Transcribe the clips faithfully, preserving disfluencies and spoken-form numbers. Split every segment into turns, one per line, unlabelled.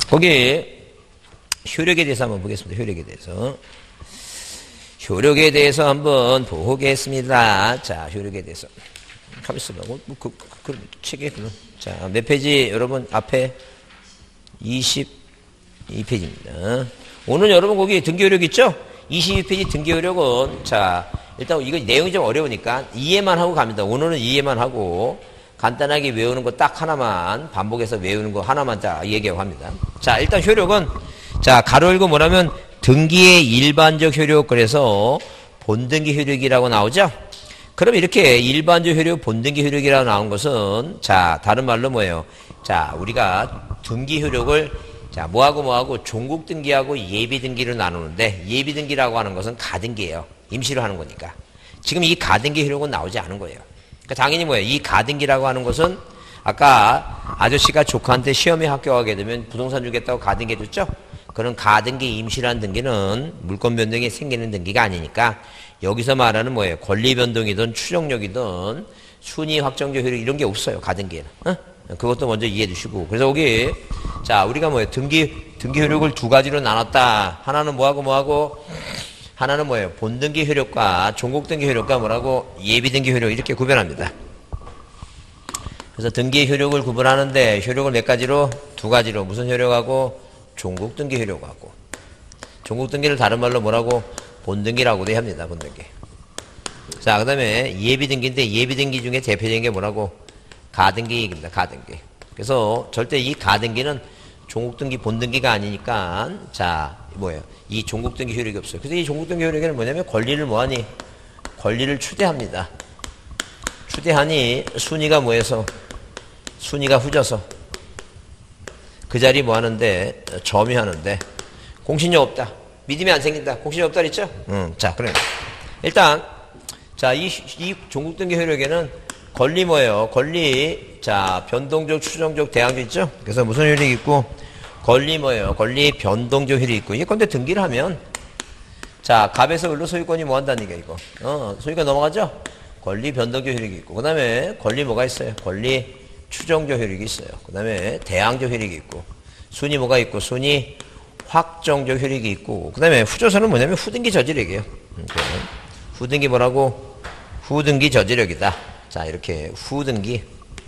거기 효력에 대해서 한번 보겠습니다. 효력에 대해서. 효력에 대해서 한번 보겠습니다. 자, 효력에 대해서. 가만 있어봐. 뭐, 그, 그, 그, 책에, 그럼. 자, 몇 페이지, 여러분, 앞에? 이십이 페이지입니다. 오늘 여러분 거기 등기효력 있죠? 이십이 페이지 등기효력은, 자, 일단 이거 내용이 좀 어려우니까 이해만 하고 갑니다. 오늘은 이해만 하고, 간단하게 외우는 거 딱 하나만, 반복해서 외우는 거 하나만 딱 얘기하고 합니다. 자, 일단 효력은, 자, 가로 열고 뭐라면, 등기의 일반적 효력, 그래서 본등기 효력이라고 나오죠? 그럼 이렇게 일반적 효력, 본등기 효력이라고 나온 것은, 자, 다른 말로 뭐예요? 자, 우리가 등기 효력을, 자, 뭐하고 뭐하고 종국 등기하고 예비 등기로 나누는데, 예비 등기라고 하는 것은 가등기예요. 임시로 하는 거니까. 지금 이 가등기 효력은 나오지 않은 거예요. 그러니까 당연히 뭐예요? 이 가등기라고 하는 것은, 아까 아저씨가 조카한테 시험에 합격하게 되면 부동산 주겠다고 가등기 해줬죠? 그런 가등기 임시라는 등기는 물권 변동이 생기는 등기가 아니니까 여기서 말하는 뭐예요? 권리 변동이든 추정력이든 순위 확정적 효력 이런 게 없어요. 가등기에는. 어? 그것도 먼저 이해해 주시고. 그래서 여기 자, 우리가 뭐예요? 등기 등기 효력을 두 가지로 나눴다. 하나는 뭐하고 뭐하고 하나는 뭐예요? 본등기 효력과 종국 등기 효력과 뭐라고 예비 등기 효력 이렇게 구별합니다. 그래서 등기 효력을 구분하는데 효력을 몇 가지로? 두 가지로. 무슨 효력하고 종국 등기 효력하고. 종국 등기를 다른 말로 뭐라고? 본등기라고도 합니다. 본등기. 자, 그 다음에 예비 등기인데 예비 등기 중에 대표적인 게 뭐라고? 가등기입니다. 가등기. 그래서 절대 이 가등기는 종국 등기, 본등기가 아니니까 자, 뭐예요? 이 종국 등기 효력이 없어요. 그래서 이 종국 등기 효력에는 뭐냐면 권리를 뭐하니? 권리를 추대합니다. 추대하니 순위가 뭐해서? 순위가 후져서 그 자리 뭐 하는데? 점유하는데 공신력 없다. 믿음이 안 생긴다. 공신력 없다 그랬죠? 음, 자, 그래. 일단 자, 이, 이 종국 등기 효력에는 권리 뭐예요? 권리 자, 변동적, 추정적, 대항적 있죠? 그래서 무슨 효력이 있고 권리 뭐예요? 권리 변동적 효력이 있고 이게 근데 등기를 하면 자, 갑에서 을로 소유권이 뭐 한다는 얘기야 이거. 어, 소유가 넘어가죠? 권리 변동적 효력이 있고 그 다음에 권리 뭐가 있어요? 권리 추정적 효력이 있어요. 그 다음에 대항적 효력이 있고 순위 뭐가 있고 순위 확정적 효력이 있고 그 다음에 후조선은 뭐냐면 후등기 저지력이에요. 후등기 뭐라고? 후등기 저지력이다. 자, 이렇게 후등기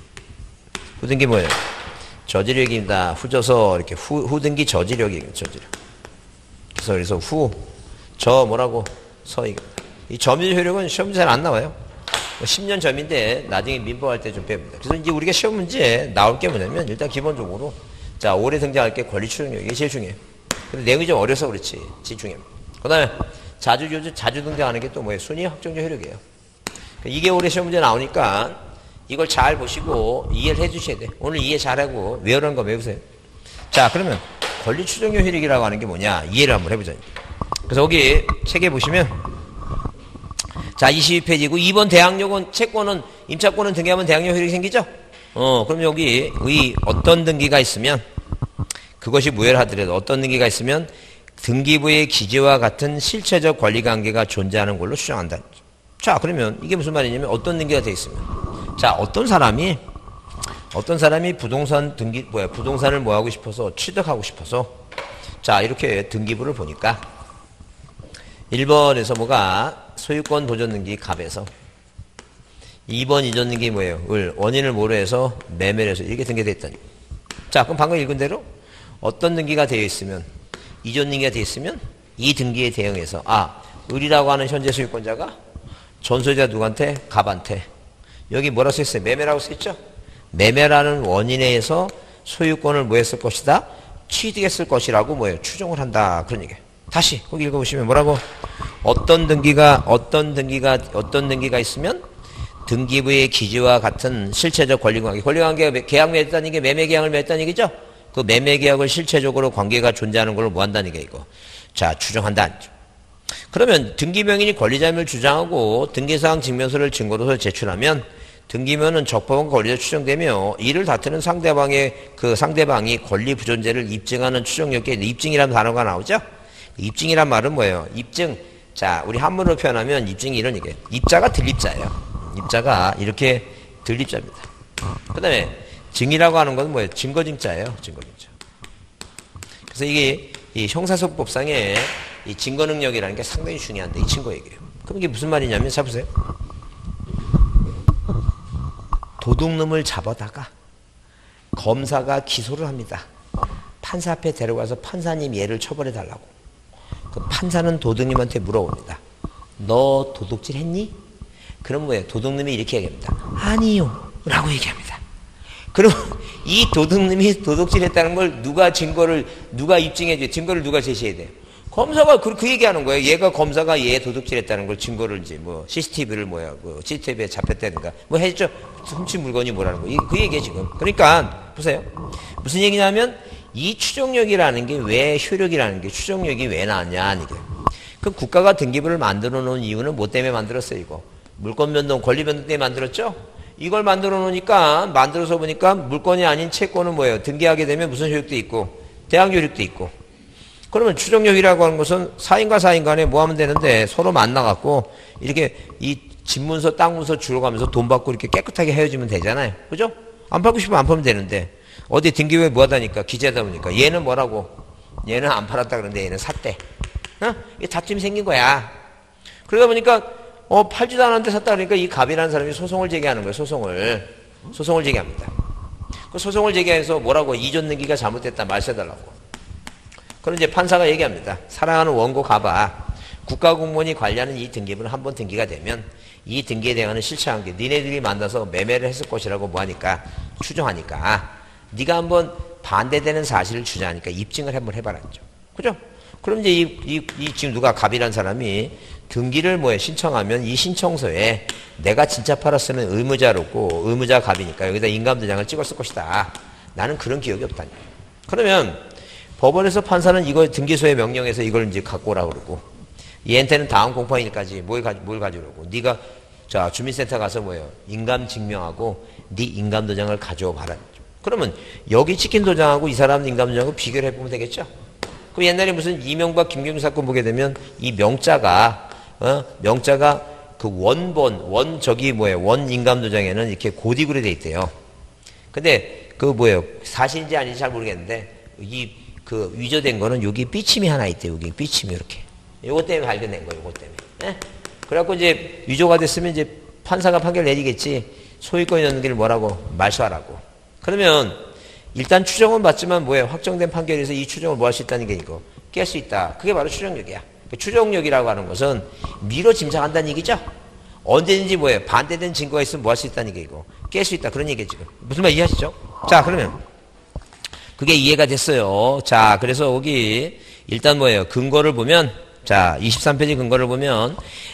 후등기 뭐예요? 저지력입니다. 후져서 이렇게 후, 후등기 저지력이에요. 저지력. 그래서 그래서 후, 저 뭐라고? 서입니다. 이 점유 효력은 시험 잘 안 나와요. 십 년 점인데 나중에 민법할 때 좀 배웁니다. 그래서 이제 우리가 시험 문제에 나올 게 뭐냐면 일단 기본적으로 자, 올해 등장할 게 권리 추정력 이게 제일 중요해요. 근데 내용이 좀 어려서 그렇지. 집중해. 그 다음에 자주, 요즘 자주 등장하는 게 또 뭐예요? 순위 확정적 효력이에요. 이게 올해 시험 문제 나오니까 이걸 잘 보시고 이해를 해 주셔야 돼. 오늘 이해 잘하고 외우라는 거 외우세요. 자, 그러면 권리 추정력 효력이라고 하는 게 뭐냐? 이해를 한번 해보자. 그래서 여기 책에 보시면 자, 이십이 페이지고 이 번 대항력은 채권은 임차권은 등기하면 대항력 효력이 생기죠? 어, 그럼 여기 의 어떤 등기가 있으면 그것이 무효를 하더라도 어떤 등기가 있으면 등기부의 기재와 같은 실체적 권리관계가 존재하는 걸로 추정한다. 자, 그러면 이게 무슨 말이냐면 어떤 등기가 돼 있으면 자, 어떤 사람이 어떤 사람이 부동산 등기 뭐야 부동산을 뭐 하고 싶어서 취득하고 싶어서 자, 이렇게 등기부를 보니까 일 번에서 뭐가 소유권 도전 등기 갑에서 이 번 이전 등기 뭐예요? 을 원인을 모로 해서 매매를 해서 이렇게 등기되어 있다니. 자, 그럼 방금 읽은 대로 어떤 등기가 되어 있으면 이전 등기가 되어 있으면 이 등기에 대응해서 아, 을이라고 하는 현재 소유권자가 전소유자 누구한테? 갑한테. 여기 뭐라고 써있어요? 매매라고 써있죠? 매매라는 원인에 의해서 소유권을 뭐 했을 것이다? 취득했을 것이라고 뭐예요? 추정을 한다. 그런 얘기예요. 다시 거기 읽어보시면 뭐라고? 어떤 등기가 어떤 등기가 어떤 등기가 있으면 등기부의 기재와 같은 실체적 권리관계 권리관계가 계약 맺었다는 게 매매계약을 맺었다는 얘기죠? 그 매매계약을 실체적으로 관계가 존재하는 걸 뭐 한다는 게 이거. 자, 추정한다. 그러면 등기명인이 권리자임을 주장하고 등기사항 증명서를 증거로서 제출하면 등기면은 적법한 권리가 추정되며 이를 다투는 상대방의 그 상대방이 권리 부존재를 입증하는 추정력에 입증이라는 단어가 나오죠? 입증이란 말은 뭐예요? 입증. 자, 우리 한문으로 표현하면 입증이 이런 얘기예요. 입자가 들립자예요. 입자가 이렇게 들립자입니다. 그 다음에 증이라고 하는 건 뭐예요? 증거증자예요. 증거증자. 그래서 이게 이 형사소법상의 이 증거 능력이라는 게 상당히 중요한데 이 친구 얘기예요. 그럼 이게 무슨 말이냐면 자 보세요. 도둑놈을 잡아다가 검사가 기소를 합니다. 판사 앞에 데려가서 판사님 얘를 처벌해 달라고. 그 판사는 도둑님한테 물어봅니다. 너 도둑질 했니? 그럼 뭐예요? 도둑님이 이렇게 얘기합니다. 아니요. 라고 얘기합니다. 그럼 이 도둑님이 도둑질 했다는 걸 누가 증거를, 누가 입증해줘요? 증거를 누가 제시해야 돼요? 검사가 그, 그 얘기하는 거예요. 얘가 검사가 얘 도둑질 했다는 걸 증거를 이제 뭐 씨씨티비를 뭐야, 뭐 씨씨티비에 잡혔다든가 뭐 했죠. 훔친 물건이 뭐라는 거. 그 얘기예요, 지금. 그러니까, 보세요. 무슨 얘기냐면 이 추정력이라는 게 왜 효력이라는 게 추정력이 왜 나왔냐, 이게. 그 국가가 등기부를 만들어 놓은 이유는 뭐 때문에 만들었어요, 이거? 물권 변동, 권리 변동 때문에 만들었죠? 이걸 만들어 놓으니까, 만들어서 보니까 물권이 아닌 채권은 뭐예요? 등기하게 되면 무슨 효력도 있고, 대항 효력도 있고. 그러면 추정력이라고 하는 것은 사인과 사인 간에 뭐 하면 되는데 서로 만나갖고 이렇게 이 집문서, 땅문서 줄여가면서 돈 받고 이렇게 깨끗하게 헤어지면 되잖아요. 그죠? 안 팔고 싶으면 안 팔면 되는데. 어디 등기부에 뭐 하다니까, 기재하다 보니까. 얘는 뭐라고? 얘는 안 팔았다 그러는데 얘는 샀대. 어? 이게 다툼이 생긴 거야. 그러다 보니까, 어, 팔지도 않았는데 샀다 그러니까 이 갑이라는 사람이 소송을 제기하는 거예요, 소송을. 소송을 제기합니다. 그 소송을 제기해서 뭐라고? 이전 등기가 잘못됐다, 말세달라고. 그럼 이제 판사가 얘기합니다. 사랑하는 원고 갑아. 국가공무원이 관리하는 이 등기부는 한번 등기가 되면 이 등기에 대한 실체한 게 니네들이 만나서 매매를 했을 것이라고 뭐하니까 추정하니까 네가 한번 반대되는 사실을 주장하니까 입증을 한번 해봐라죠. 그죠? 그럼 이제 이, 이, 이 지금 누가 갑이라는 사람이 등기를 뭐에 신청하면 이 신청서에 내가 진짜 팔았으면 의무자로고 의무자 갑이니까 여기다 인감도장을 찍었을 것이다. 나는 그런 기억이 없다니. 그러면 법원에서 판사는 이걸 등기소에 명령해서 이걸 이제 갖고 오라고 그러고 얘한테는 다음 공판일까지 뭘, 가, 뭘 가져오라고. 네가 자 주민센터 가서 뭐예요? 인감 증명하고 네 인감도장을 가져와 봐라. 그러면 여기 찍힌 도장하고 이 사람 인감도장하고 비교를 해보면 되겠죠? 그 옛날에 무슨 이명박 김경주 사건 보게 되면 이 명자가 어? 명자가 그 원본 원 저기 뭐예요? 원 인감도장에는 이렇게 고딕으로 돼 있대요. 근데 그 뭐예요? 사실인지 아닌지 잘 모르겠는데 이 그 위조된 거는 여기 삐침이 하나 있대요. 여기 삐침이 이렇게. 요것 때문에 발견된 거예요. 요것 때문에. 네? 그래갖고 이제 위조가 됐으면 이제 판사가 판결 내리겠지. 소유권 있는 길 뭐라고? 말소하라고. 그러면 일단 추정은 받지만 뭐예요? 확정된 판결에서 이 추정을 뭐 할 수 있다는 게 이거. 깰 수 있다. 그게 바로 추정력이야. 추정력이라고 하는 것은 미뤄 짐작한다는 얘기죠. 언제든지 뭐예요? 반대된 증거가 있으면 뭐 할 수 있다는 게 이거. 깰 수 있다. 그런 얘기예요, 지금. 무슨 말 이해하시죠? 자, 그러면 그게 이해가 됐어요. 자, 그래서 여기 일단 뭐예요? 근거를 보면 자, 이십삼 페이지 근거를 보면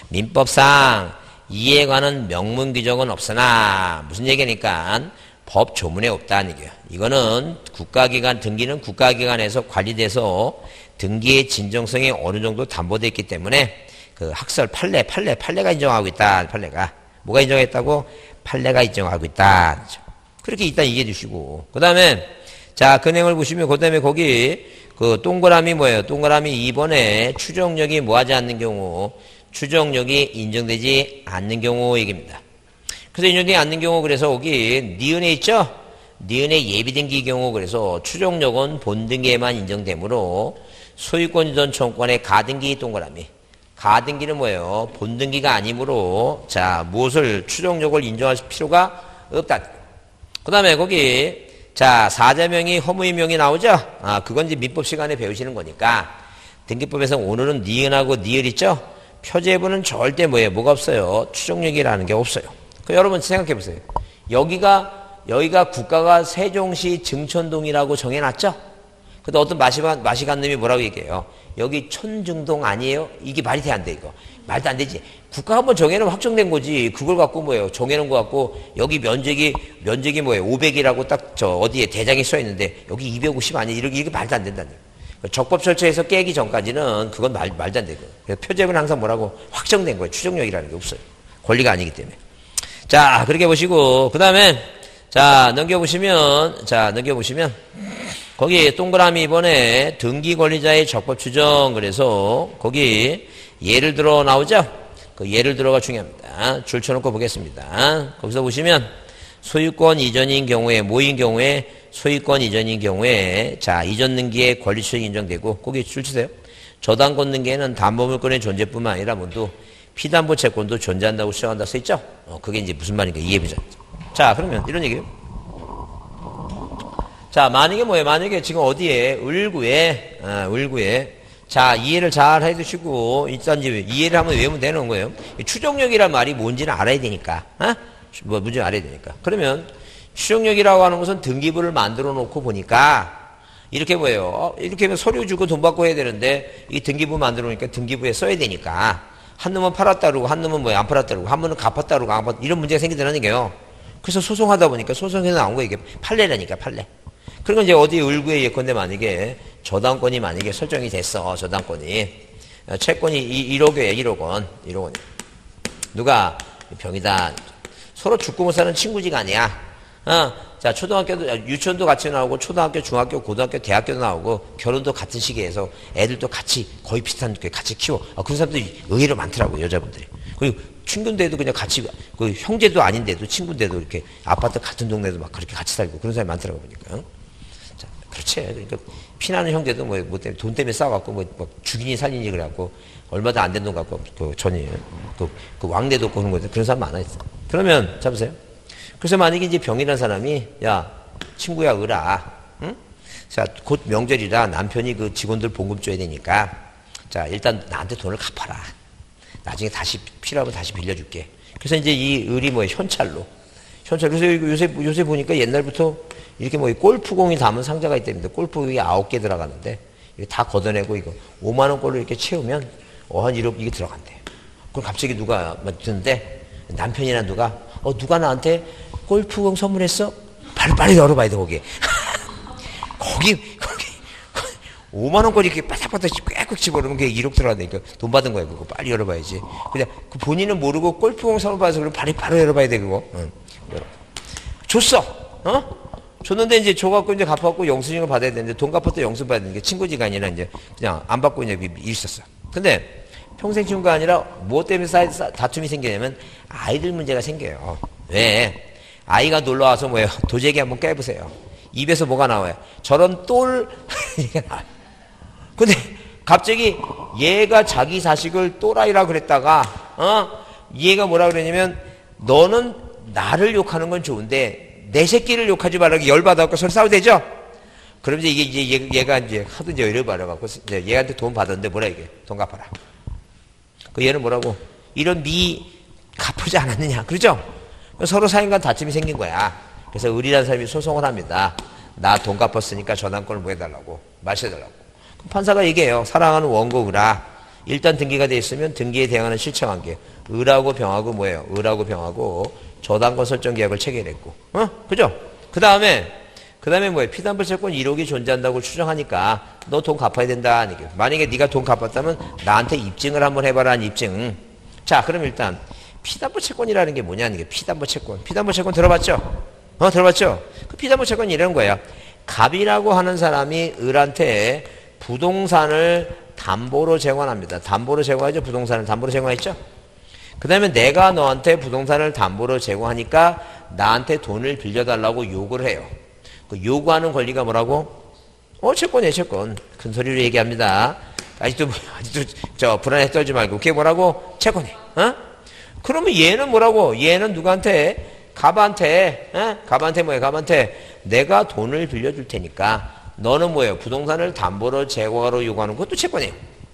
민법상 이에 관한 명문 규정은 없으나 무슨 얘기니까 법 조문에 없다는 얘기예요. 이거는 국가기관 등기는 국가기관에서 관리돼서 등기의 진정성이 어느 정도 담보되어 있기 때문에 그 학설 판례, 판례, 판례가 인정하고 있다. 판례가 뭐가 인정했다고? 판례가 인정하고 있다. 그렇게 일단 이해해 주시고 그 다음에 자, 그 내용을 보시면 그 다음에 거기 그 동그라미 뭐예요? 동그라미 이 번에 추정력이 뭐하지 않는 경우 추정력이 인정되지 않는 경우 얘기입니다. 그래서 인정되지 않는 경우 그래서 여기 니은에 있죠? 니은의 예비등기 경우 그래서 추정력은 본등기에만 인정되므로 소유권 이전 청구권의 가등기 동그라미 가등기는 뭐예요? 본등기가 아니므로 자 무엇을 추정력을 인정할 필요가 없다. 그 다음에 거기 자, 사자명의 허무의명이 나오죠? 아, 그건 이제 민법 시간에 배우시는 거니까. 등기법에서 오늘은 니은하고 니을 있죠? 표제부는 절대 뭐예요? 뭐가 없어요? 추정력이라는 게 없어요. 그 여러분 생각해 보세요. 여기가, 여기가 국가가 세종시 증천동이라고 정해놨죠? 근데 어떤 마시간, 마시간 놈이 뭐라고 얘기해요? 여기 촌중동 아니에요? 이게 말이 돼, 안 돼, 이거? 말도 안 되지. 국가 한번 정해놓으면 확정된 거지. 그걸 갖고 뭐예요? 정해놓은 거 갖고, 여기 면적이, 면적이 뭐예요? 오백이라고 딱 저 어디에 대장이 써 있는데, 여기 이백오십 아니에요? 이렇게, 이렇게 말도 안 된다는 거예요. 적법 절차에서 깨기 전까지는 그건 말, 말도 안 되고. 표제는 항상 뭐라고? 확정된 거예요. 추정력이라는 게 없어요. 권리가 아니기 때문에. 자, 그렇게 보시고, 그 다음에, 자, 넘겨보시면, 자, 넘겨보시면, 거기 동그라미 이번에 등기 권리자의 적법 추정 그래서 거기 예를 들어 나오죠? 그 예를 들어가 중요합니다. 줄 쳐놓고 보겠습니다. 거기서 보시면 소유권 이전인 경우에 모인 경우에 소유권 이전인 경우에 자 이전 등기에 권리취득이 인정되고 거기 줄 치세요. 저당권 등기에는 담보물권의 존재뿐만 아니라 모두 피담보 채권도 존재한다고 주장한다 써있죠? 어, 그게 이제 무슨 말인가 이해해보자. 자, 그러면 이런 얘기예요. 자, 만약에 뭐예요? 만약에 지금 어디에? 을구에, 아, 을구에. 자, 이해를 잘 해두시고, 일단 이제 이해를 한번 외우면 되는 거예요. 추정력이란 말이 뭔지는 알아야 되니까. 어? 뭐, 문제 알아야 되니까. 그러면 추정력이라고 하는 것은 등기부를 만들어 놓고 보니까 이렇게 뭐예요? 이렇게 하면 서류 주고 돈 받고 해야 되는데 이 등기부 만들어 놓으니까 등기부에 써야 되니까 한 놈은 팔았다 그러고 한 놈은 뭐안 팔았다 그러고 한 놈은 갚았다 그러고 안 갚았다 이런 문제가 생기더라는 얘기예요. 그래서 소송하다 보니까 소송에서 나온 거 이게 판례라니까 판례. 그러니까 이제 어디 을구에 예컨대 만약에 저당권이 만약에 설정이 됐어. 저당권이 채권이 일억에 일억 원 일억 원 누가 병이다. 서로 죽고 못 사는 친구지가 아니야. 어, 자, 초등학교도, 유치원도 같이 나오고, 초등학교, 중학교, 고등학교, 대학교도 나오고, 결혼도 같은 시기에서 애들도 같이, 거의 비슷한 게 같이 키워. 아, 그런 사람들이 의외로 많더라고요, 여자분들이. 그리고 친구인데도 그냥 같이, 그 형제도 아닌데도 친구인데도 이렇게 아파트 같은 동네도 막 그렇게 같이 살고 그런 사람이 많더라고요, 보니까. 자, 그렇지. 그러니까 피나는 형제도 뭐, 뭐 때문에, 돈 때문에 싸워갖고, 뭐, 뭐 죽이니 살리니 그래갖고, 얼마도 안 된 돈 갖고, 그 전이, 그, 그 왕래도 없고 그런 거죠. 그런 사람 많아있어. 그러면, 잡으세요. 그래서 만약에 이제 병이라는 사람이, 야, 친구야, 으라, 응? 자, 곧 명절이라 남편이 그 직원들 봉급 줘야 되니까, 자, 일단 나한테 돈을 갚아라. 나중에 다시 필요하면 다시 빌려줄게. 그래서 이제 이 을이 뭐예요? 현찰로. 현찰. 그래서 요새, 요새 보니까 옛날부터 이렇게 뭐 골프공이 담은 상자가 있답니다. 골프공이 아홉 개 들어가는데, 이거 다 걷어내고 이거 오만 원꼴로 이렇게 채우면, 어, 한 일억 이게 들어간대. 그럼 갑자기 누가 막 드는데, 남편이나 누가, 어, 누가 나한테 골프공 선물했어? 빨리, 빨리 열어봐야 돼, 거기. 거기, 거기, 오만 원꼴이 이렇게 바닥바닥 꽥꽥 집어넣으면 그게 일억 들어간다니까. 돈 받은 거야, 그거. 빨리 열어봐야지. 그냥, 그 본인은 모르고 골프공 선물 받아서 그럼 바로, 바로 열어봐야 돼, 그거. 응. 줬어! 어? 줬는데 이제 줘갖고 이제 갚아갖고 영수증을 받아야 되는데 돈 갚았다 영수증 받아야 되는 게 친구지가 아니라 이제 그냥 안 받고 이제 있었어. 근데 평생 친구가 아니라 무엇 때문에 싸, 싸, 다툼이 생기냐면 아이들 문제가 생겨요. 왜? 아이가 놀러와서 뭐예요? 도재기 한번 깨보세요. 입에서 뭐가 나와요? 저런 똘 이게 나와요. 근데 갑자기 얘가 자기 자식을 또라이라 그랬다가 어? 얘가 뭐라 그러냐면 너는 나를 욕하는 건 좋은데 내 새끼를 욕하지 말라고 열받아갖고 서로 싸우되죠? 그럼 이제 이게 이제 얘가 이제 하도 이제 열받아갖고 이제 얘한테 돈 받았는데 뭐라 이게? 돈 갚아라. 그 얘는 뭐라고? 이런 미 갚지 않았느냐. 그러죠? 서로 사인간 다툼이 생긴 거야. 그래서 을이라는 사람이 소송을 합니다. 나 돈 갚았으니까 저당권을 뭐 해달라고. 마셔달라고. 그럼 판사가 얘기해요. 사랑하는 원고 을아. 일단 등기가 돼 있으면 등기에 대응하는 실체관계. 을하고 병하고 뭐예요? 을하고 병하고 저당권 설정 계약을 체결했고. 어? 그죠? 그 다음에 그 다음에 뭐예요? 피담보 채권 일억이 존재한다고 추정하니까 너 돈 갚아야 된다. 만약에 네가 돈 갚았다면 나한테 입증을 한번 해봐라. 입증. 자, 그럼 일단 피담보 채권이라는 게 뭐냐? 이게 피담보 채권. 피담보 채권 들어봤죠? 어, 들어봤죠? 그 피담보 채권이 이런 거야. 갑이라고 하는 사람이 을한테 부동산을 담보로 제공합니다. 담보로 제공하죠? 부동산을 담보로 제공했죠? 그 다음에 내가 너한테 부동산을 담보로 제공하니까 나한테 돈을 빌려달라고 요구를 해요. 그 요구하는 권리가 뭐라고? 어, 채권이에요, 채권. 큰 소리로 얘기합니다. 아직도, 아직도, 저, 불안해 떨지 말고. 그게 뭐라고? 채권이. 어? 그러면 얘는 뭐라고? 얘는 누구한테? 갑한테, 어? 갑한테 뭐예요? 갑한테 내가 돈을 빌려줄 테니까 너는 뭐예요? 부동산을 담보로 제공하러 요구하는 것도 채권이에요.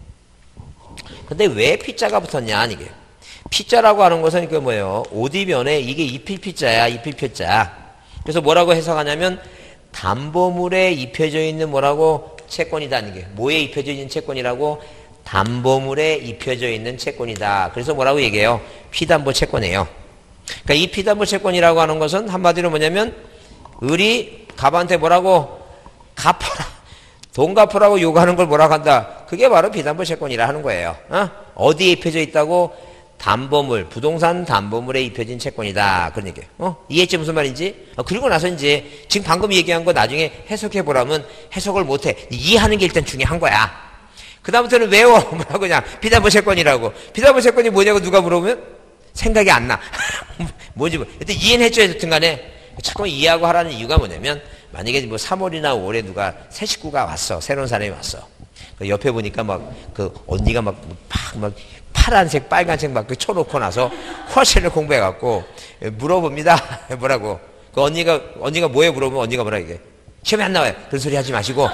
근데 왜 피자가 붙었냐? 이게. 피자라고 하는 것은 그 뭐예요? 오디변에 이게 입힐피자야, 입힐피자. 그래서 뭐라고 해석하냐면 담보물에 입혀져 있는 뭐라고? 채권이다. 이게 뭐에 입혀져 있는 채권이라고? 담보물에 입혀져 있는 채권이다. 그래서 뭐라고 얘기해요? 피담보 채권이에요. 그러니까 이 피담보 채권이라고 하는 것은 한마디로 뭐냐면 을이 갑한테 뭐라고? 갚아라. 돈 갚으라고 요구하는 걸 뭐라고 한다? 그게 바로 피담보 채권이라 하는 거예요. 어? 어디에 입혀져 있다고? 담보물, 부동산 담보물에 입혀진 채권이다. 그런 얘기예요. 어? 이해했지 무슨 말인지? 어, 그리고 나서 이제 지금 방금 얘기한 거 나중에 해석해 보라면 해석을 못해. 이해하는 게 일단 중요한 거야. 그 다음부터는 외워. 뭐라고 그냥 피담보 채권이라고. 피담보 채권이 뭐냐고 누가 물어보면 생각이 안 나. 뭔지 뭐. 일단 이해는 해줘야 됐든 간에 자꾸 이해하고 하라는 이유가 뭐냐면 만약에 뭐 삼월이나 오월에 누가 새 식구가 왔어. 새로운 사람이 왔어. 그 옆에 보니까 막 그 언니가 막 막 막 파란색, 빨간색 막 그 쳐놓고 나서 훨씬을 공부해갖고 물어봅니다. 뭐라고? 그 언니가, 언니가 뭐에 물어보면 언니가 뭐라 이게? 시험에 안 나와요. 그런 소리 하지 마시고.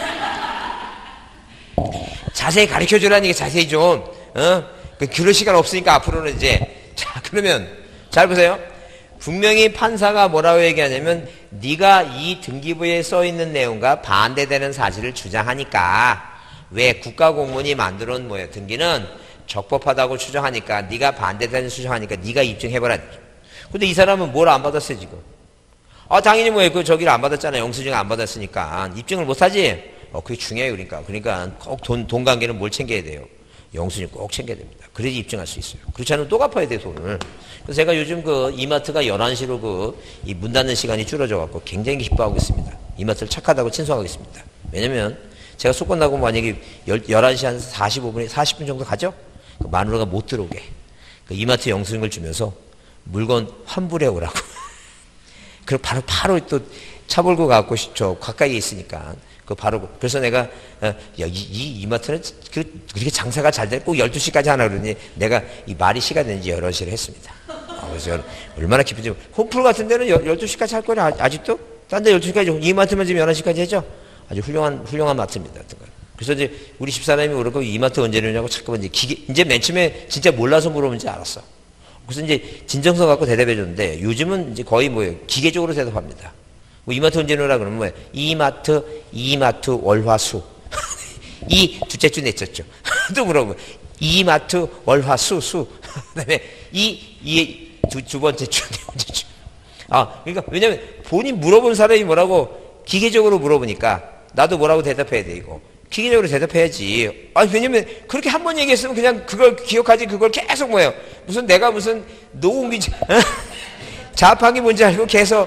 자세히 가르쳐 주라는 게 자세히 좀, 어? 그 그럴 시간 없으니까 앞으로는 이제. 자, 그러면, 잘 보세요. 분명히 판사가 뭐라고 얘기하냐면, 네가 이 등기부에 써 있는 내용과 반대되는 사실을 주장하니까, 왜 국가공무원이 만들어 놓은 뭐예요? 등기는 적법하다고 추정하니까, 네가 반대되는 추정하니까 네가 입증해봐라. 근데 이 사람은 뭘 안 받았어요, 지금? 아, 당연히 뭐예요? 그 저기를 안 받았잖아요. 영수증 안 받았으니까. 입증을 못 하지? 어, 그게 중요해요, 그러니까. 그러니까 꼭 돈, 돈 관계는 뭘 챙겨야 돼요? 영수증 꼭 챙겨야 됩니다. 그래야지 입증할 수 있어요. 그렇지 않으면 또 갚아야 돼, 돈을. 그래서 제가 요즘 그 이마트가 열한 시로 그 이 문 닫는 시간이 줄어져갖고 굉장히 기뻐하고 있습니다. 이마트를 착하다고 친송하고 있습니다. 왜냐면 제가 수권 나고 만약에 열한 시 한 사십오 분에 사십 분 정도 가죠? 그 마누라가 못 들어오게. 그 이마트 영수증을 주면서 물건 환불해 오라고. 그리고 바로, 바로 또 차 몰고 가고 저 가까이에 있으니까. 그 바로, 그래서 내가, 어, 야, 이, 이 이마트는 그, 그렇게 장사가 잘 돼. 꼭 열두 시까지 하나 그러니 내가 이 말이 시가 되는지 열한 시를 했습니다. 아, 그래서 얼마나 기쁜지. 홈플 같은 데는 열두 시까지 할 거냐, 아직도? 딴 데 열두 시까지, 이마트면 지금 열한 시까지 해죠? 아주 훌륭한, 훌륭한 마트입니다. 그래서 이제 우리 집사람이 그러고 이마트 언제 열냐고 자꾸만 이제 기계, 이제 맨 처음에 진짜 몰라서 물어보는지 알았어. 그래서 이제 진정성 갖고 대답해 줬는데 요즘은 이제 거의 뭐예요? 기계적으로 대답합니다. 뭐 이마트 언제 열라 그러면 뭐예요? 이마트, 이마트 월화수. 이 둘째 주 냈었죠. 또 물어보면 이마트 월화수, 수. 그 다음에 이, 이 두, 두 번째 주, 네 번째 주. 아, 그러니까 왜냐면 본인 물어본 사람이 뭐라고 기계적으로 물어보니까 나도 뭐라고 대답해야 돼, 이거. 기계적으로 대답해야지. 아, 왜냐면 그렇게 한 번 얘기했으면 그냥 그걸 기억하지 그걸 계속 뭐예요. 무슨 내가 무슨 노웅비 자판기 뭔지 알고 계속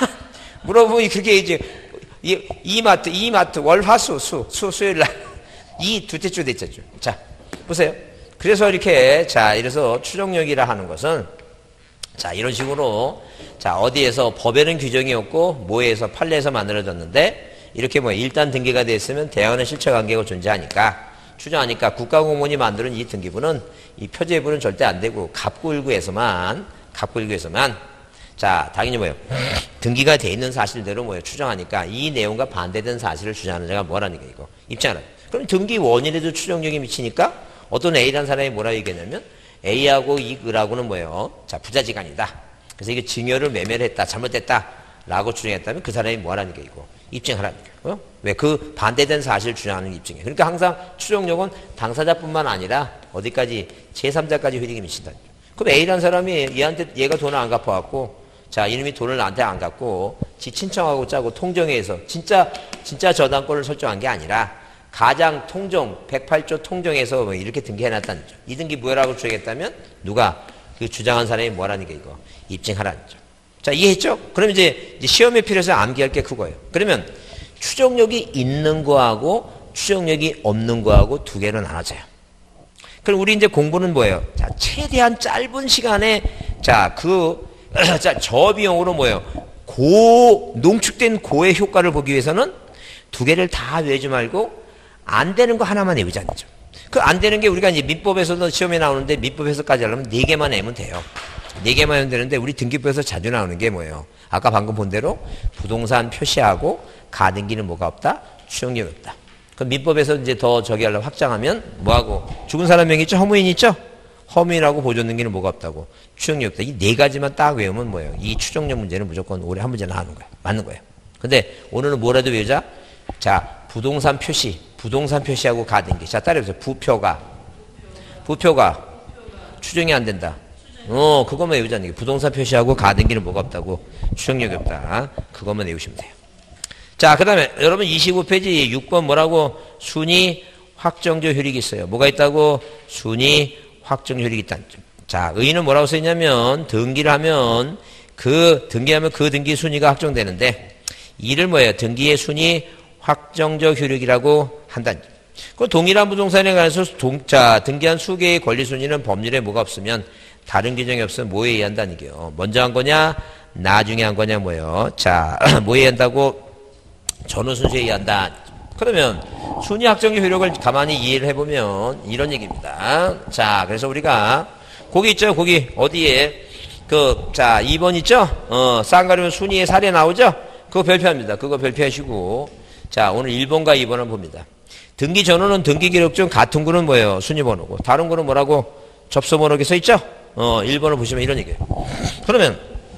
물어보면 그렇게 이제 이, 이마트, 이마트, 월화수, 수, 수, 수요일 날. 이 두째 주 넷째 주. 자, 보세요. 그래서 이렇게, 자, 이래서 추정력이라 하는 것은, 자, 이런 식으로, 자, 어디에서 법에는 규정이 없고, 모에서, 판례에서 만들어졌는데, 이렇게 뭐, 일단 등기가 됐으면 대안은 실체 관계가 존재하니까, 추정하니까 국가공무원이 만드는 이 등기부는, 이 표제부는 절대 안 되고, 갑구일구에서만, 갑구일구에서만, 자, 당연히 뭐예요? 등기가 돼 있는 사실대로 뭐예요? 추정하니까 이 내용과 반대된 사실을 주장하는 자가 뭐라는 게 이거? 입증하라. 그럼 등기 원인에도 추정력이 미치니까 어떤 A라는 사람이 뭐라 얘기했냐면 A하고 이 을하고는 뭐예요? 자, 부자지간이다. 그래서 이게 증여를 매매를 했다, 잘못됐다 라고 주장했다면 그 사람이 뭐라는 게 이거? 입증하라는 게. 어? 왜? 그 반대된 사실을 주장하는 게 입증이에요. 그러니까 항상 추정력은 당사자뿐만 아니라 어디까지 제삼자까지 효력이 미친다는 거예요. 그럼 A라는 사람이 얘한테 얘가 돈을 안 갚아갖고 자, 이놈이 돈을 나한테 안 갚고 지 친청하고 짜고 통정해서 진짜 진짜 저당권을 설정한 게 아니라 가장 통정 백팔 조 통정해서 뭐 이렇게 등기해놨다는 거죠. 이 등기 무효라고 주장했다면 누가 그 주장한 사람이 뭐라는 게 이거 입증하라는 거죠. 자, 이해했죠? 그럼 이제, 이제 시험에 필요해서 암기할 게 그거예요. 그러면 추정력이 있는 거하고 추정력이 없는 거하고 두 개로 나눠져요. 그럼 우리 이제 공부는 뭐예요? 자, 최대한 짧은 시간에 자, 그 자, 저비용으로 뭐예요? 고, 농축된 고의 효과를 보기 위해서는 두 개를 다 외우지 말고 안 되는 거 하나만 외우자는 거죠. 그 안 되는 게 우리가 이제 민법에서도 시험에 나오는데 민법에서까지 하려면 네 개만 외우면 돼요. 네 개만 외우면 되는데 우리 등기부에서 자주 나오는 게 뭐예요? 아까 방금 본 대로 부동산 표시하고 가등기는 뭐가 없다? 추정력이 없다. 그럼 민법에서 이제 더 저기 하려고 확장하면 뭐하고? 죽은 사람 명의 있죠? 허무인 있죠? 허무인하고 보존등기는 뭐가 없다고? 추정력 없다. 이 네 가지만 딱 외우면 뭐예요? 이 추정력 문제는 무조건 올해 한 문제나 하는 거예요. 맞는 거예요. 근데 오늘은 뭐라도 외우자? 자, 부동산 표시. 부동산 표시하고 가등기. 자, 따라해보세요. 부표가. 부표가. 추정이 안 된다. 어, 그것만 외우자는 게. 부동산 표시하고 가등기는 뭐가 없다고? 추정력이 없다. 그것만 외우시면 돼요. 자, 그 다음에 여러분 이십오 페이지 육 번 뭐라고? 순위 확정적 효력이 있어요. 뭐가 있다고? 순위 확정 효력이 있다는 점. 자, 의의는 뭐라고 써있냐면 등기를 하면 그 등기하면 그 등기 순위가 확정되는데 이를 뭐예요? 등기의 순위 확정적 효력이라고 한다는 점. 그 동일한 부동산에 관해서 동, 자, 등기한 수개의 권리 순위는 법률에 뭐가 없으면 다른 규정이 없으면 뭐에 의한다는 게요. 먼저 한 거냐? 나중에 한 거냐 뭐예요? 자, 뭐에 의한다고? 전후 순서에 의한다. 그러면 순위 확정의 효력을 가만히 이해를 해보면 이런 얘기입니다. 자, 그래서 우리가 거기 있죠? 거기 어디에 그, 자, 이 번 있죠? 어, 쌍가리면 순위의 사례 나오죠? 그거 별표합니다. 그거 별표하시고. 자, 오늘 일 번과 이 번을 봅니다. 등기 전후는 등기 기록 중 같은 구는 뭐예요? 순위 번호고. 다른 구는 뭐라고? 접수 번호 여기 써 있죠? 어, 일 번을 보시면 이런 얘기예요. 그러면,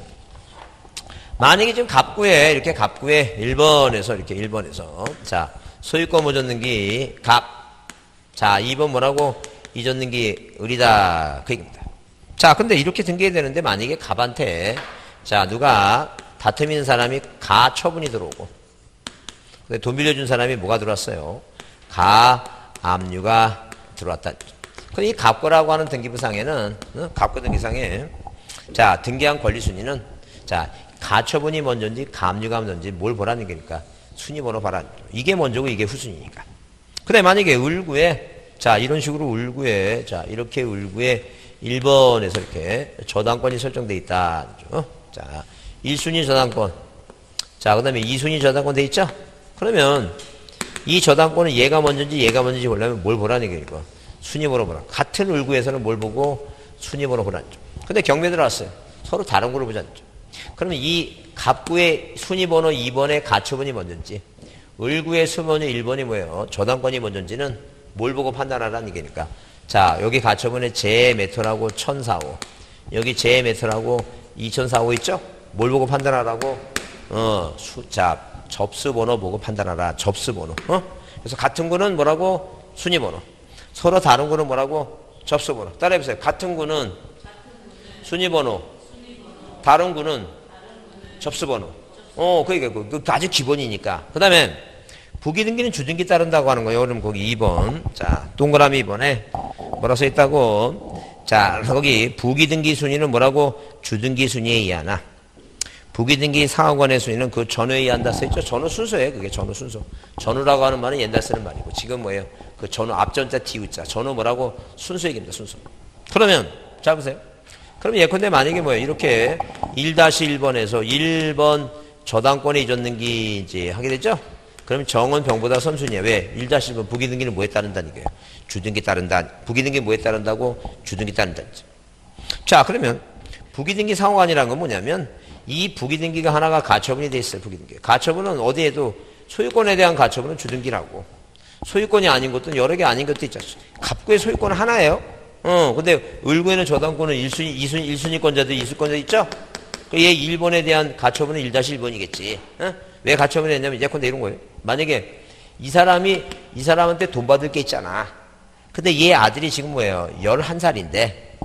만약에 지금 갑구에, 이렇게 갑구에 일 번에서, 이렇게 일 번에서. 자, 소유권 모전 등기, 갑. 자, 이 번 뭐라고? 이전 등기, 을이다. 그 얘기입니다. 자, 근데 이렇게 등기해야 되는데 만약에 갑한테 자, 누가 다툼 있는 사람이 가 처분이 들어오고 근데 돈 빌려준 사람이 뭐가 들어왔어요? 가 압류가 들어왔다. 근데 이 갑거라고 하는 등기부상에는 어? 갑거 등기상에 자, 등기한 권리 순위는 자, 가 처분이 먼저인지 가 압류가 먼저인지 뭘 보라는 게니까 순위 번호 봐라. 이게 먼저고 이게 후순위니까. 근데 만약에 을구에 자, 이런 식으로 을구에 자, 이렇게 을구에 일 번에서 이렇게 저당권이 설정되어 있다. 어? 자, 일 순위 저당권. 자, 그 다음에 이 순위 저당권 돼 있죠? 그러면 이 저당권은 얘가 먼저인지 얘가 먼저인지 보려면 뭘 보라는 게 이거. 순위 번호 보라. 같은 을구에서는 뭘 보고 순위 번호 보라는 점. 근데 경매 들어왔어요. 서로 다른 거를 보자는 점. 그러면 이 갑구의 순위 번호 이 번의 가처분이 먼저인지 을구의 순위 번호 일 번이 뭐예요? 저당권이 먼저인지는 뭘 보고 판단하라는 얘기니까. 자, 여기 가처분에 제메터라고 천사오. 여기 제메터라고 이천사오 있죠? 뭘 보고 판단하라고? 어, 수, 자, 접수번호 보고 판단하라. 접수번호. 어? 그래서 같은 구는 뭐라고? 순위번호. 서로 다른 구는 뭐라고? 접수번호. 따라해보세요. 같은 구는 순위번호. 다른 구는 접수번호. 어, 그게 그, 그 아주 기본이니까. 그 다음에 부기등기는 주등기 따른다고 하는 거예요. 그럼 거기 이 번. 자, 동그라미 이 번에 뭐라 써 있다고? 자, 거기 부기등기 순위는 뭐라고? 주등기 순위에 의하나. 부기등기 상호간의 순위는 그 전후에 의한다 써 있죠? 전후 순서예요. 그게 전후 순서. 전후라고 하는 말은 옛날 쓰는 말이고 지금 뭐예요? 그 전후 앞전자 뒤우자. 전후 뭐라고? 순서 얘기입니다. 순서. 그러면 자 보세요. 그럼 예컨대 만약에 뭐예요? 이렇게 일 일 번에서 일 번 저당권에 이전 등기 이제 하게 되죠? 그럼 정은 병보다 선순위야. 왜? 일 일 번 부기등기는 뭐에 따른다는 거예요? 주등기 따른다. 부기등기 뭐에 따른다고? 주등기 따른다. 자, 그러면 부기등기 상호간이라는 건 뭐냐면 이 부기등기가 하나가 가처분이 돼 있어요. 부기등기. 가처분은 어디에도 소유권에 대한 가처분은 주등기라고. 소유권이 아닌 것도 여러 개 아닌 것도 있잖아요. 갑구의 소유권은 하나예요. 어, 근데 을구에는 저당권은 일 순위, 이 순위, 일 순위권자도 이순권자 있죠? 얘 일 번에 대한 가처분은 일 일 번이겠지. 어? 왜 가처분을 했냐면 예컨대 이런 거예요. 만약에 이 사람이 이 사람한테 돈 받을 게 있잖아. 근데 얘 아들이 지금 뭐예요? 열한 살인데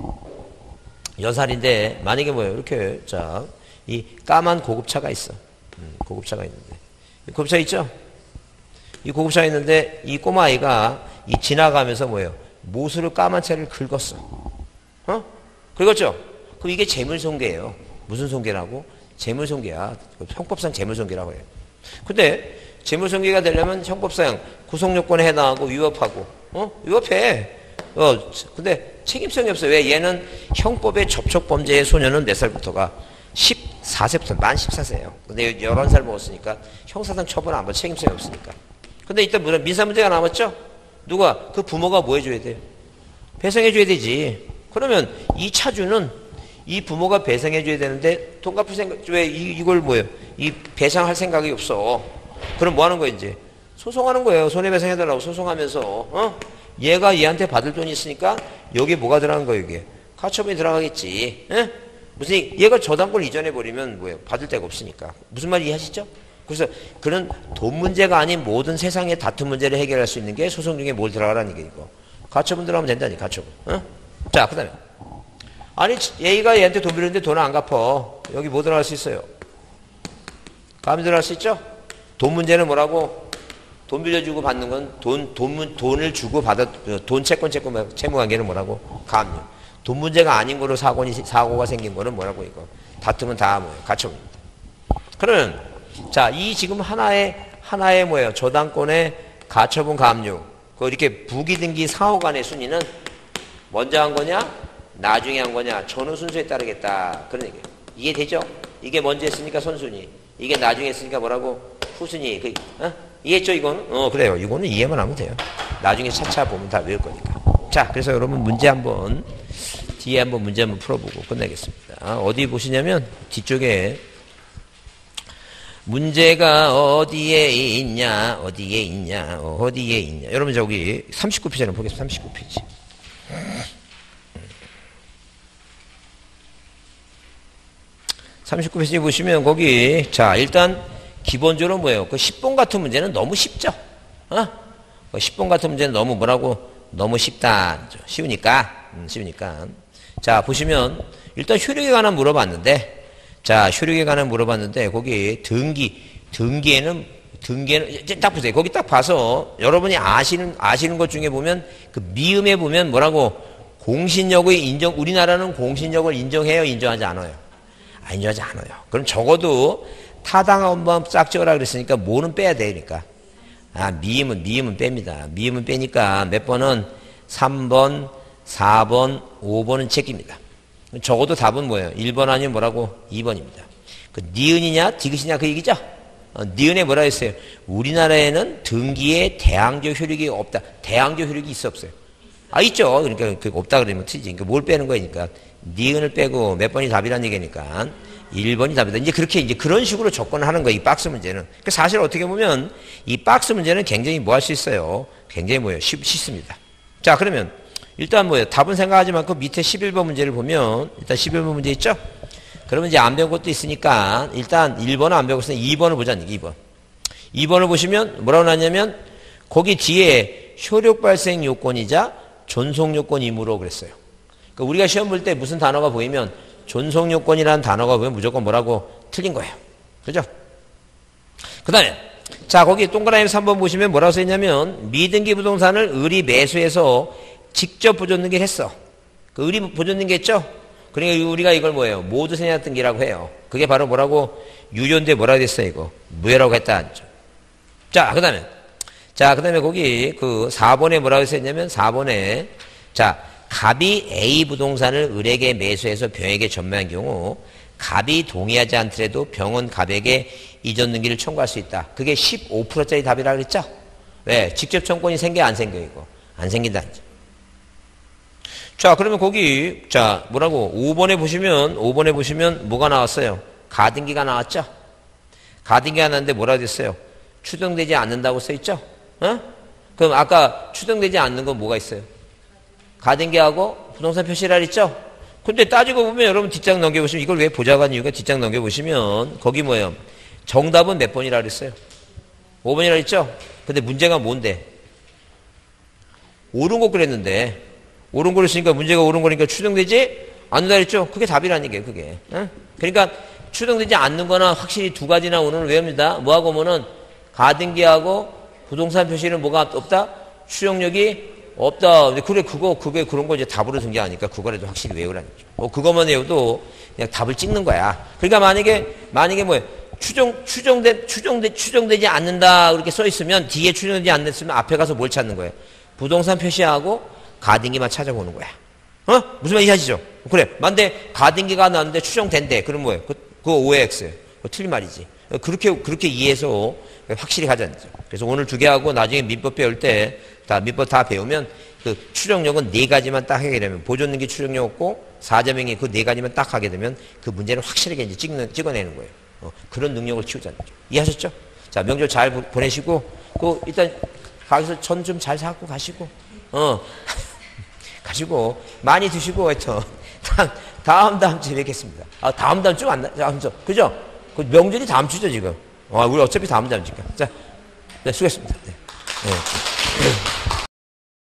열 살인데 만약에 뭐예요? 이렇게 자, 이 까만 고급차가 있어. 음, 고급차가 있는데 고급차 있죠? 이 고급차가 있는데 이 꼬마아이가 이 지나가면서 뭐예요? 모수를 까만 차를 긁었어. 어? 긁었죠? 그럼 이게 재물손괴예요. 무슨 손괴라고? 재물손괴야. 형법상 재물손괴라고 해요. 근데 재물손괴가 되려면 형법상 구속요건에 해당하고 위법하고, 어? 위법해. 어, 근데 책임성이 없어요. 왜? 얘는 형법의 접촉범죄의 소년은 몇 살부터가? 십사 세부터, 만 십사 세예요. 근데 열한 살 먹었으니까 형사상 처벌 안 받아. 책임성이 없으니까. 근데 이때 민사 문제가 남았죠? 누가? 그 부모가 뭐 해줘야 돼요? 배상해줘야 되지. 그러면 이 차주는 이 부모가 배상해줘야 되는데 돈 갚을 생각, 왜 이, 이걸 뭐예요? 이 배상할 생각이 없어. 그럼 뭐 하는 거예요, 이제? 소송하는 거예요. 손해배상해달라고 소송하면서, 어? 얘가 얘한테 받을 돈이 있으니까 여기 뭐가 들어간 거예요, 이게? 가처분이 들어가겠지. 에? 무슨, 얘가 저당권을 이전해버리면 뭐예요? 받을 데가 없으니까. 무슨 말 이해하시죠? 그래서 그런 돈 문제가 아닌 모든 세상의 다툼 문제를 해결할 수 있는 게 소송 중에 뭘 들어가라는 게 이거. 가처분 들어가면 된다니, 가처분. 어? 자, 그 다음에. 아니, 얘가 얘한테 돈 빌렸는데 돈을 안 갚어. 여기 뭐 들어갈 수 있어요? 감이 들어갈 수 있죠? 돈 문제는 뭐라고? 돈 빌려주고 받는 건 돈, 돈, 돈을 주고 받아, 돈 채권, 채권, 채무 관계는 뭐라고? 감유. 돈 문제가 아닌 거로 사고니, 사고가 생긴 거는 뭐라고 이거? 다툼은 다 뭐예요? 가처분입니다. 그러면, 자, 이 지금 하나의, 하나의 뭐예요? 저당권의 가처분 감유. 그 이렇게 부기등기 상호간의 순위는 먼저 한 거냐? 나중에 한 거냐? 전후 순서에 따르겠다. 그런 얘기예요. 이해되죠? 이게 먼저 했으니까 선순위. 이게 나중에 쓰니까 뭐라고? 후순위. 그, 어? 이해했죠, 이거는? 어, 그래요. 이거는 이해만 하면 돼요. 나중에 차차 보면 다 외울 거니까. 자, 그래서 여러분 문제 한번, 뒤에 한번 문제 한번 풀어보고 끝내겠습니다. 어디 보시냐면, 뒤쪽에, 문제가 어디에 있냐, 어디에 있냐, 어디에 있냐. 여러분 저기 삼십구 페이지를 보겠습니다. 삼십구 페이지. 삼십구 페이지 보시면 거기, 자, 일단 기본적으로 뭐예요? 그 십 번 같은 문제는 너무 쉽죠? 어? 그 십 번 같은 문제는 너무 뭐라고? 너무 쉽다. 쉬우니까. 음, 쉬우니까. 자, 보시면 일단 효력에 관한 물어봤는데, 자, 효력에 관한 물어봤는데, 거기 등기, 등기에는, 등기에는, 딱 보세요. 거기 딱 봐서 여러분이 아시는, 아시는 것 중에 보면, 그 미음에 보면 뭐라고, 공신력의 인정, 우리나라는 공신력을 인정해요? 인정하지 않아요? 아, 인정하지 않아요. 그럼 적어도 타당 한번 싹 찍어라 그랬으니까 뭐는 빼야 되니까. 아, 미음은, 미음은 뺍니다. 미음은 빼니까 몇 번은 삼 번, 사 번, 오 번은 체깁니다. 적어도 답은 뭐예요? 일 번 아니면 뭐라고? 이 번입니다. 그 니은이냐 디귿이냐 그 얘기죠? 어, 니은에 뭐라 했어요? 우리나라에는 등기에 대항조 효력이 없다. 대항조 효력이 있어 없어요? 아, 있죠. 그러니까 그 없다 그러면 틀리지. 그러니까 뭘 빼는 거니까 니은을 빼고 몇 번이 답이라는 얘기니까 일 번이 답이다. 이제 그렇게 이제 그런 식으로 접근을 하는 거예요. 이 박스 문제는. 그러니까 사실 어떻게 보면 이 박스 문제는 굉장히 뭐 할 수 있어요? 굉장히 뭐예요? 쉽, 쉽습니다. 자, 그러면 일단 뭐예요? 답은 생각하지 말고 밑에 십일 번 문제를 보면 일단 십일 번 문제 있죠? 그러면 이제 안 배운 것도 있으니까 일단 일 번은 안 배웠으니 이 번을 보자는 얘기, 이 번. 이 번을 보시면 뭐라고 나왔냐면 거기 뒤에 효력 발생 요건이자 존속 요건이므로 그랬어요. 그러니까 우리가 시험 볼 때 무슨 단어가 보이면 존속 요건이라는 단어가 보이면 무조건 뭐라고 틀린 거예요. 그죠? 그 다음에 자, 거기 동그라미 삼 번 보시면 뭐라고 써있냐면 미등기 부동산을 을이 매수해서 직접 보존등기를 했어. 그 을이 보존등기 했죠? 그러니까 우리가 이걸 뭐예요? 모두 생략등기라고 해요. 그게 바로 뭐라고? 유효인데 뭐라고 됐어요, 이거? 무효라고 했다. 자, 그 다음에. 자, 그 다음에 거기 그 사 번에 뭐라고 했냐면 사 번에 자, 갑이 A 부동산을 을에게 매수해서 병에게 전매한 경우 갑이 동의하지 않더라도 병은 갑에게 이전 등기를 청구할 수 있다. 그게 십오 퍼센트짜리 답이라고 그랬죠? 왜? 직접 청구권이 생겨 안 생겨 이거? 안 생긴다. 자, 그러면 거기 자 뭐라고 오 번에 보시면 오 번에 보시면 뭐가 나왔어요? 가등기가 나왔죠? 가등기가 나왔는데 뭐라고 됐어요? 추정되지 않는다고 써있죠? 어? 그럼 아까 추정되지 않는 건 뭐가 있어요? 가등기하고 부동산 표시라 했죠? 근데 따지고 보면 여러분 뒷장 넘겨보시면 이걸 왜 보자고 이유가 뒷장 넘겨보시면 거기 뭐예요? 정답은 몇 번이라 그랬어요? 오 번이라 했죠? 근데 문제가 뭔데? 옳은 거 그랬는데 옳은 거 그랬으니까 문제가 옳은 거니까 추정되지 않는다 그랬죠? 그게 답이라는 얘기예요, 그게. 어? 그러니까 추정되지 않는 거나 확실히 두 가지나 오늘은 외웁니다. 뭐하고 오면은 가등기하고 부동산 표시는 뭐가 없다? 추정력이 없다. 근데 그래, 그거, 그게 그런 거 이제 답으로 든 게 아니까 그거라도 확실히 외우라는 거죠. 어, 그것만 외워도 그냥 답을 찍는 거야. 그러니까 만약에, 만약에 뭐예요? 추정, 추정돼, 추정돼, 추정되지 않는다. 그렇게 써 있으면 뒤에 추정되지 않는다면 앞에 가서 뭘 찾는 거예요? 부동산 표시하고 가등기만 찾아보는 거야. 어? 무슨 말 이해하시죠? 그래. 만데 가등기가 나왔는데 추정된대. 그럼 뭐예요? 그, 그거 오의 X예요. 그거 틀린 말이지. 그렇게, 그렇게 이해해서 확실히 가자는 거죠. 그래서 오늘 두 개 하고 나중에 민법 배울 때 다 민법 다 배우면 그 추정력은 네 가지만 딱 하게 되면 보존등기 추정력 없고 사자명이 그 네 가지만 딱 하게 되면 그 문제를 확실하게 이제 찍는, 찍어내는 거예요. 어, 그런 능력을 키우자는 거죠. 이해하셨죠? 자, 명절 잘 보내시고, 그 일단 가서 전 좀 잘 사갖고 가시고, 어, 가시고 많이 드시고 하여튼 다음 다음 주에 뵙겠습니다. 아, 다음 다음 주 안 나, 다음 주 그죠? 그 명절이 다음 주죠 지금. 아, 우리 어차피 다음 다음 주니까. 자, 네, 수고했습니다. 네. 네.